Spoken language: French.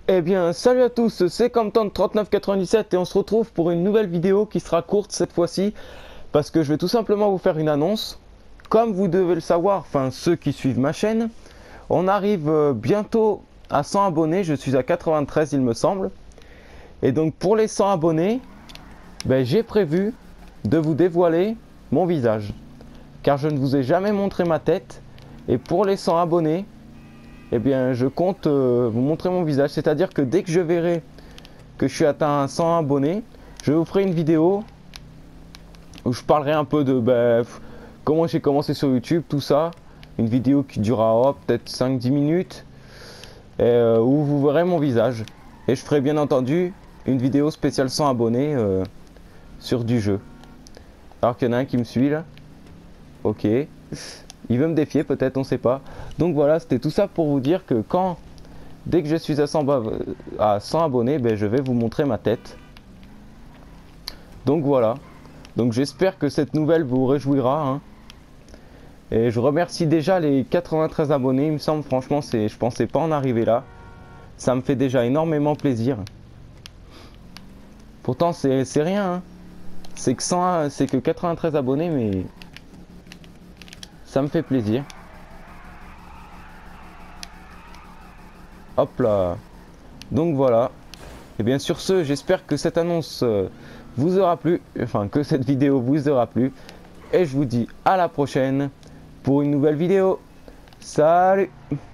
Eh bien, salut à tous, c'est Compton3997 et on se retrouve pour une nouvelle vidéo qui sera courte cette fois-ci parce que je vais tout simplement vous faire une annonce. Comme vous devez le savoir, enfin ceux qui suivent ma chaîne, on arrive bientôt à 100 abonnés, je suis à 93 il me semble. Et donc pour les 100 abonnés, j'ai prévu de vous dévoiler mon visage. Car je ne vous ai jamais montré ma tête et pour les 100 abonnés, eh bien, je compte vous montrer mon visage. C'est-à-dire que dès que je verrai que je suis atteint 100 abonnés, je vous ferai une vidéo où je parlerai un peu de comment j'ai commencé sur YouTube, tout ça. Une vidéo qui durera peut-être 5-10 minutes et, où vous verrez mon visage. Et je ferai bien entendu une vidéo spéciale 100 abonnés sur du jeu. Alors qu'il y en a un qui me suit là. Ok. Il veut me défier peut-être, on sait pas. Donc voilà, c'était tout ça pour vous dire que dès que je suis à 100 abonnés, je vais vous montrer ma tête. Donc voilà. Donc j'espère que cette nouvelle vous réjouira. Hein. Et je remercie déjà les 93 abonnés. Il me semble, franchement, je pensais pas en arriver là. Ça me fait déjà énormément plaisir. Pourtant, c'est rien. Hein. C'est que 93 abonnés, mais ça me fait plaisir. Hop là. Donc voilà. Et bien sur ce, j'espère que cette annonce vous aura plu, enfin que cette vidéo vous aura plu. Et je vous dis à la prochaine pour une nouvelle vidéo. Salut!